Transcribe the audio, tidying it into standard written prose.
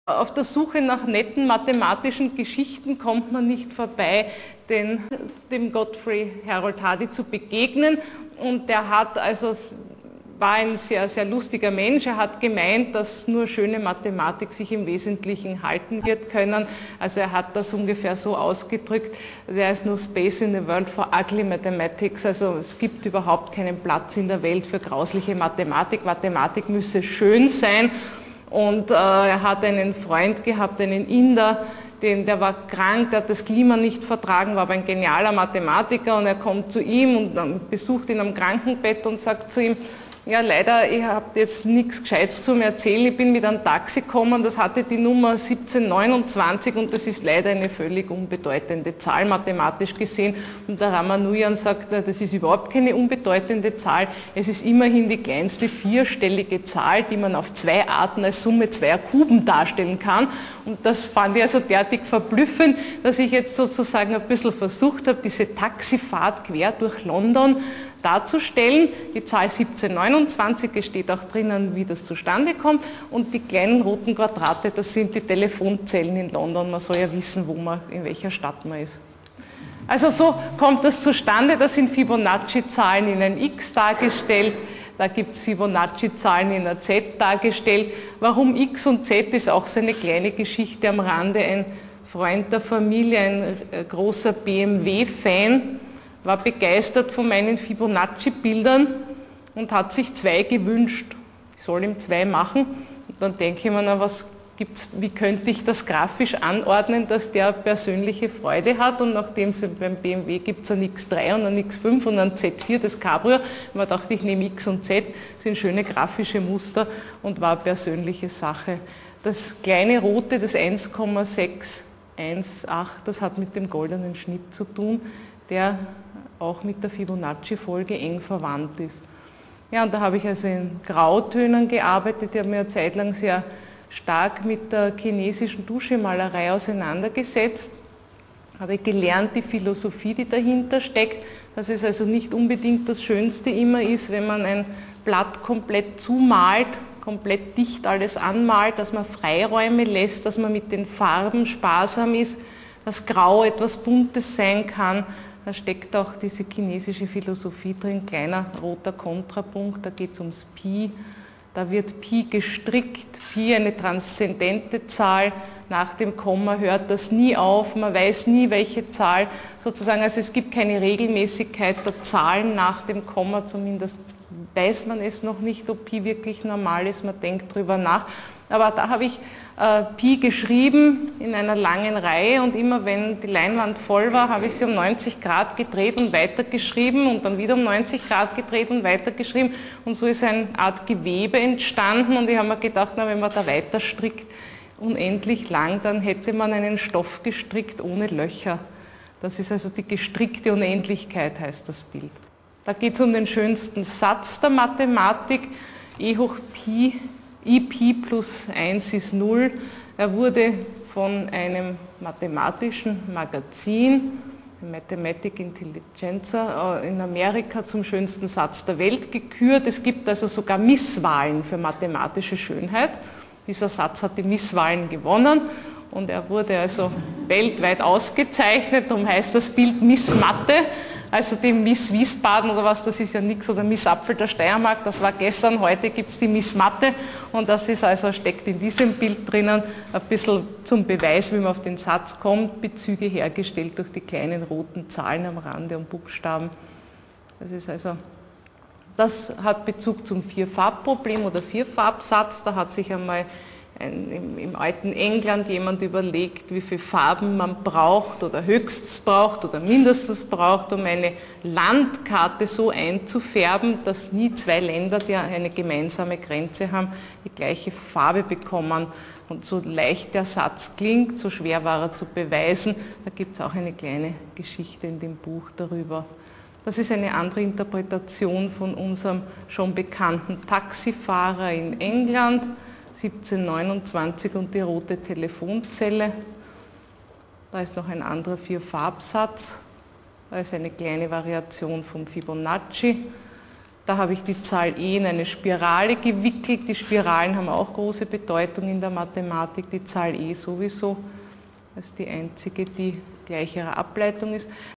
Auf der Suche nach netten mathematischen Geschichten kommt man nicht vorbei, dem Godfrey Harold Hardy zu begegnen. Und der war ein sehr, sehr lustiger Mensch. Er hat gemeint, dass nur schöne Mathematik sich im Wesentlichen halten wird können. Also er hat das ungefähr so ausgedrückt: There is no space in the world for ugly mathematics. Also es gibt überhaupt keinen Platz in der Welt für grausliche Mathematik. Mathematik müsse schön sein. Und er hat einen Freund gehabt, einen Inder, der war krank, der hat das Klima nicht vertragen, war aber ein genialer Mathematiker, und er kommt zu ihm und dann besucht ihn am Krankenbett und sagt zu ihm: Ja, leider, ich habe jetzt nichts Gescheites zu mir erzählen, ich bin mit einem Taxi gekommen, das hatte die Nummer 1729 und das ist leider eine völlig unbedeutende Zahl, mathematisch gesehen. Und der Ramanujan sagt, das ist überhaupt keine unbedeutende Zahl, es ist immerhin die kleinste vierstellige Zahl, die man auf zwei Arten als Summe zweier Kuben darstellen kann. Und das fand ich also derartig verblüffend, dass ich jetzt sozusagen ein bisschen versucht habe, diese Taxifahrt quer durch London darzustellen. Die Zahl 1729, es steht auch drinnen, wie das zustande kommt, und die kleinen roten Quadrate, das sind die Telefonzellen in London. Man soll ja wissen, in welcher Stadt man ist. Also so kommt das zustande. Da sind Fibonacci-Zahlen in ein X dargestellt, da gibt es Fibonacci-Zahlen in ein Z dargestellt. Warum X und Z, ist auch so eine kleine Geschichte am Rande. Ein Freund der Familie, ein großer BMW-Fan, war begeistert von meinen Fibonacci-Bildern und hat sich zwei gewünscht. Ich soll ihm zwei machen. Und dann denke ich mir, na, wie könnte ich das grafisch anordnen, dass der persönliche Freude hat? Und nachdem es beim BMW gibt es ein X3 und ein X5 und ein Z4, das Cabrio, man dachte, ich nehme X und Z, sind schöne grafische Muster und war eine persönliche Sache. Das kleine rote, das 1,618, das hat mit dem goldenen Schnitt zu tun, der auch mit der Fibonacci-Folge eng verwandt ist. Ja, und da habe ich also in Grautönen gearbeitet. Ich habe mir eine Zeit lang sehr stark mit der chinesischen Tuschemalerei auseinandergesetzt. Habe gelernt, die Philosophie, die dahinter steckt, dass es also nicht unbedingt das Schönste immer ist, wenn man ein Blatt komplett zumalt, komplett dicht alles anmalt, dass man Freiräume lässt, dass man mit den Farben sparsam ist, dass Grau etwas Buntes sein kann. Da steckt auch diese chinesische Philosophie drin, kleiner roter Kontrapunkt, da geht es ums Pi. Da wird Pi gestrickt, Pi eine transzendente Zahl, nach dem Komma hört das nie auf, man weiß nie, welche Zahl sozusagen, also es gibt keine Regelmäßigkeit der Zahlen nach dem Komma, zumindest weiß man es noch nicht, ob Pi wirklich normal ist, man denkt drüber nach. Aber da habe ich Pi geschrieben in einer langen Reihe, und immer wenn die Leinwand voll war, habe ich sie um 90 Grad gedreht und weitergeschrieben und dann wieder um 90 Grad gedreht und weitergeschrieben, und so ist eine Art Gewebe entstanden, und ich habe mir gedacht, na, wenn man da weiter strickt, unendlich lang, dann hätte man einen Stoff gestrickt ohne Löcher. Das ist also die gestrickte Unendlichkeit, heißt das Bild. Da geht es um den schönsten Satz der Mathematik, E hoch Pi, Pi plus 1 ist 0. Er wurde von einem mathematischen Magazin, Mathematic Intelligencer, in Amerika zum schönsten Satz der Welt gekürt. Es gibt also sogar Misswahlen für mathematische Schönheit. Dieser Satz hat die Misswahlen gewonnen und er wurde also weltweit ausgezeichnet. Darum heißt das Bild Miss Mathe. Also die Miss Wiesbaden oder was, das ist ja nichts, oder Miss Apfel der Steiermark, das war gestern, heute gibt es die Miss Mathe, und das ist also, steckt in diesem Bild drinnen, ein bisschen zum Beweis, wie man auf den Satz kommt, Bezüge hergestellt durch die kleinen roten Zahlen am Rande und Buchstaben. Das hat Bezug zum Vierfarbproblem oder Vierfarbsatz. Da hat sich einmal im alten England jemand überlegt, wie viele Farben man braucht oder höchstens braucht oder mindestens braucht, um eine Landkarte so einzufärben, dass nie zwei Länder, die eine gemeinsame Grenze haben, die gleiche Farbe bekommen. Und so leicht der Satz klingt, so schwer war er zu beweisen. Da gibt es auch eine kleine Geschichte in dem Buch darüber. Das ist eine andere Interpretation von unserem schon bekannten Taxifahrer in England, 1729, und die rote Telefonzelle. Da ist noch ein anderer Vierfarbsatz. Da ist eine kleine Variation vom Fibonacci. Da habe ich die Zahl e in eine Spirale gewickelt. Die Spiralen haben auch große Bedeutung in der Mathematik, die Zahl e sowieso als die einzige, die gleich ihrer Ableitung ist.